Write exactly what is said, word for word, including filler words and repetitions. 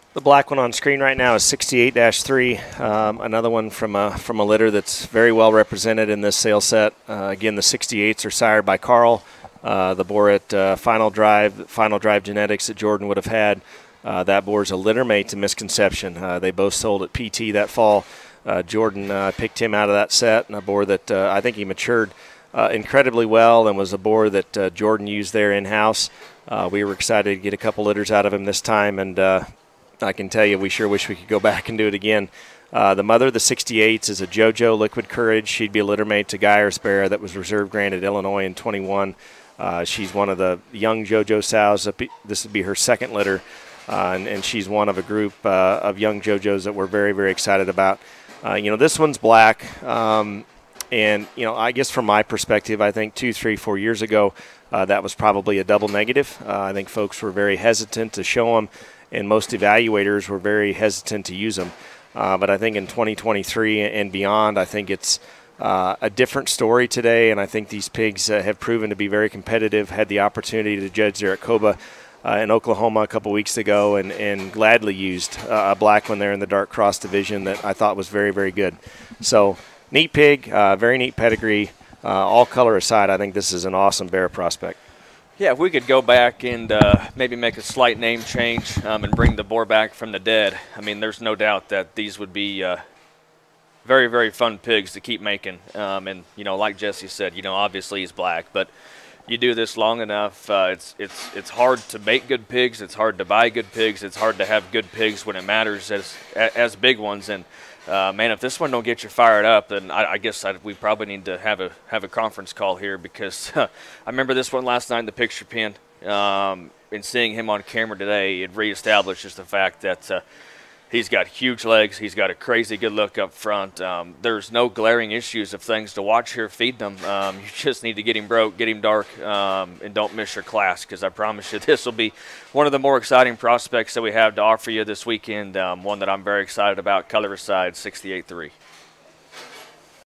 The black one on screen right now is sixty-eight dash three, um, another one from a, from a litter that's very well represented in this sale set. Uh, again, the sixty-eights are sired by Carl. Uh, the boar at uh, Final Drive, Final Drive Genetics that Jordan would have had, uh, that boar is a litter mate to Misconception. Uh, they both sold at P T that fall. Uh, Jordan uh, picked him out of that set, and a boar that uh, I think he matured uh, incredibly well and was a boar that uh, Jordan used there in-house. Uh, we were excited to get a couple litters out of him this time, and uh, I can tell you we sure wish we could go back and do it again. Uh, the mother of the sixty-eights is a JoJo Liquid Courage. She'd be a litter mate to Geyers Bear that was reserve granted Illinois in twenty-one. Uh, she's one of the young JoJo sows. This would be her second litter, uh, and, and she's one of a group uh, of young JoJos that we're very, very excited about. Uh, you know, this one's black, um, and, you know, I guess from my perspective, I think two, three, four years ago, uh, that was probably a double negative. Uh, I think folks were very hesitant to show them, and most evaluators were very hesitant to use them. Uh, but I think in twenty twenty-three and beyond, I think it's uh, a different story today, and I think these pigs uh, have proven to be very competitive. Had the opportunity to judge there at Coba uh, in Oklahoma a couple weeks ago, and, and gladly used uh, a black one there in the dark cross division that I thought was very, very good. So neat pig, uh, very neat pedigree. Uh, all color aside, I think this is an awesome bear prospect. Yeah, if we could go back and uh, maybe make a slight name change um, and bring the boar back from the dead, I mean, there's no doubt that these would be uh, very, very fun pigs to keep making. Um, and, you know, like Jesse said, you know, obviously he's black, but you do this long enough, uh, it's, it's, it's hard to make good pigs, it's hard to buy good pigs, it's hard to have good pigs when it matters as, as big ones. And, Uh, man, if this one don't get you fired up, then I, I guess I'd, we probably need to have a have a conference call here, because uh, I remember this one last night in the picture pen, um, and seeing him on camera today, it reestablishes the fact that uh, he's got huge legs, he's got a crazy good look up front. Um, there's no glaring issues of things to watch here feed them. Um, you just need to get him broke, get him dark, um, and don't miss your class, because I promise you this will be one of the more exciting prospects that we have to offer you this weekend, um, one that I'm very excited about, color aside, sixty-eight three.